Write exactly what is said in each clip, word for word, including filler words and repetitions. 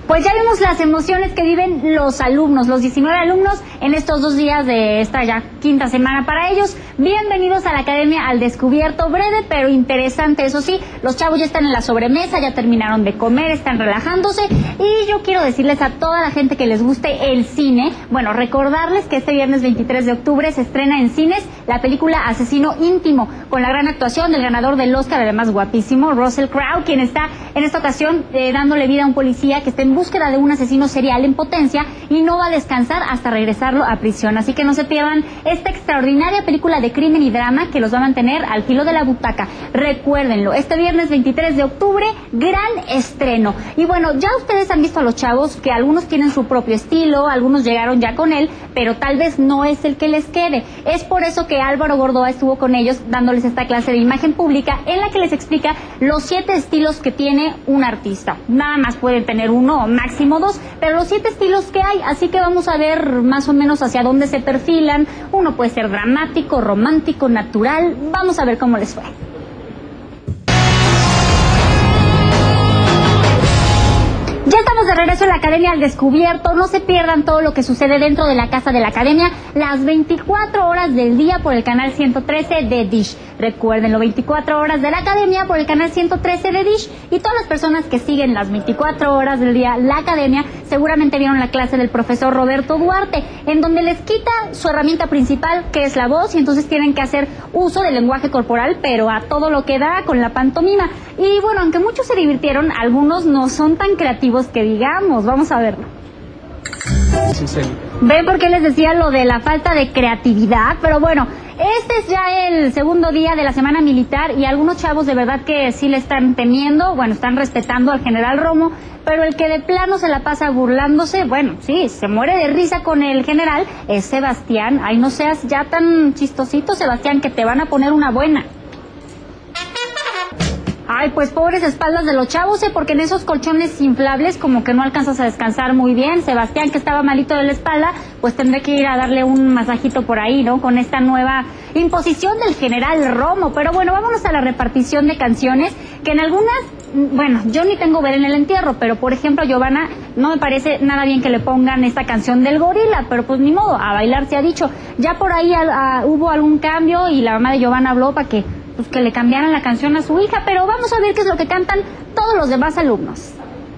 Pues ya vimos las emociones que viven los alumnos, los diecinueve alumnos en estos dos días de esta ya quinta semana para ellos. Bienvenidos a la Academia al Descubierto, breve pero interesante, eso sí, los chavos ya están en la sobremesa, ya terminaron de comer, están relajándose y yo quiero decirles a toda la gente que les guste el cine, bueno, recordarles que este viernes veintitrés de octubre se estrena en cines la película Asesino Íntimo, con la gran actuación del ganador del Oscar, además guapísimo, Russell Crowe, quien está en esta ocasión eh, dándole vida a un policía que está en búsqueda de un asesino serial en potencia y no va a descansar hasta regresarlo a prisión. Así que no se pierdan esta extraordinaria película de crimen y drama que los va a mantener al filo de la butaca. Recuérdenlo, este viernes veintitrés de octubre, gran estreno. Y bueno, ya ustedes han visto a los chavos que algunos tienen su propio estilo, algunos llegaron ya con él, pero tal vez no es el que les quede. Es por eso que Álvaro Gordoa estuvo con ellos dándoles esta clase de imagen pública en la que les explica los siete estilos que tiene un artista. Nada más pueden tener uno o máximo dos, pero los siete estilos que hay, así que vamos a ver más o menos hacia dónde se perfilan. Uno puede ser dramático, romántico, natural. Vamos a ver cómo les fue. Ya estamos de regreso en la Academia al Descubierto. No se pierdan todo lo que sucede dentro de la casa de la Academia las veinticuatro horas del día por el canal ciento trece de Dish. Recuérdenlo, veinticuatro horas de la Academia por el canal ciento trece de Dish. Y todas las personas que siguen las veinticuatro horas del día la Academia seguramente vieron la clase del profesor Roberto Duarte, en donde les quita su herramienta principal, que es la voz, y entonces tienen que hacer uso del lenguaje corporal, pero a todo lo que da con la pantomima. Y bueno, aunque muchos se divirtieron, algunos no son tan creativos que digamos. Vamos a verlo. Sí, sí. ¿Ven por qué les decía lo de la falta de creatividad? Pero bueno, este es ya el segundo día de la semana militar y algunos chavos de verdad que sí le están temiendo, bueno, están respetando al general Romo, pero el que de plano se la pasa burlándose, bueno, sí, se muere de risa con el general, es Sebastián. Ay, no seas ya tan chistosito, Sebastián, que te van a poner una buena. Ay, pues pobres espaldas de los chavos, ¿eh? Porque en esos colchones inflables como que no alcanzas a descansar muy bien. Sebastián, que estaba malito de la espalda, pues tendré que ir a darle un masajito por ahí, ¿no? Con esta nueva imposición del general Romo. Pero bueno, vámonos a la repartición de canciones, que en algunas, bueno, yo ni tengo ver en el entierro, pero por ejemplo, Giovanna, no me parece nada bien que le pongan esta canción del gorila, pero pues ni modo, a bailar se ha dicho. Ya por ahí a, a, hubo algún cambio y la mamá de Giovanna habló para que pues que le cambiaran la canción a su hija, pero vamos a ver qué es lo que cantan todos los demás alumnos.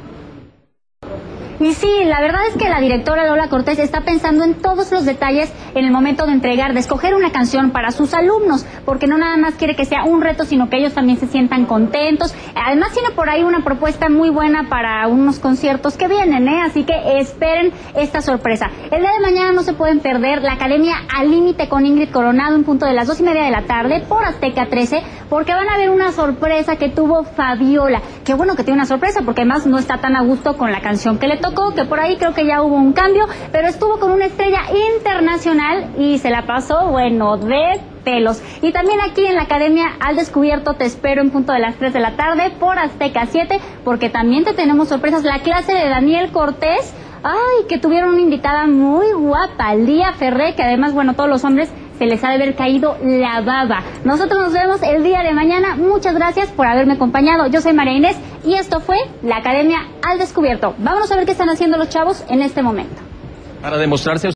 Y sí, la verdad es que la directora Lola Cortés está pensando en todos los detalles en el momento de entregar, de escoger una canción para sus alumnos, porque no nada más quiere que sea un reto, sino que ellos también se sientan contentos. Además tiene por ahí una propuesta muy buena para unos conciertos que vienen, ¿eh? Así que esperen esta sorpresa. El día de mañana no se pueden perder la Academia Al Límite con Ingrid Coronado en punto de las dos y media de la tarde por Azteca trece, porque van a ver una sorpresa que tuvo Fabiola. Qué bueno que tiene una sorpresa, porque además no está tan a gusto con la canción que le tocó, que por ahí creo que ya hubo un cambio, pero estuvo con una estrella internacional y se la pasó, bueno, de pelos. Y también aquí en la Academia al Descubierto te espero en punto de las tres de la tarde por Azteca siete, porque también te tenemos sorpresas. La clase de Daniel Cortés, ay, que tuvieron una invitada muy guapa, Lía Ferré, que además, bueno, todos los hombres se les ha de haber caído la baba. Nosotros nos vemos el día de mañana. Muchas gracias por haberme acompañado. Yo soy María Inés y esto fue la Academia al Descubierto. Vámonos a ver qué están haciendo los chavos en este momento. Para demostrarse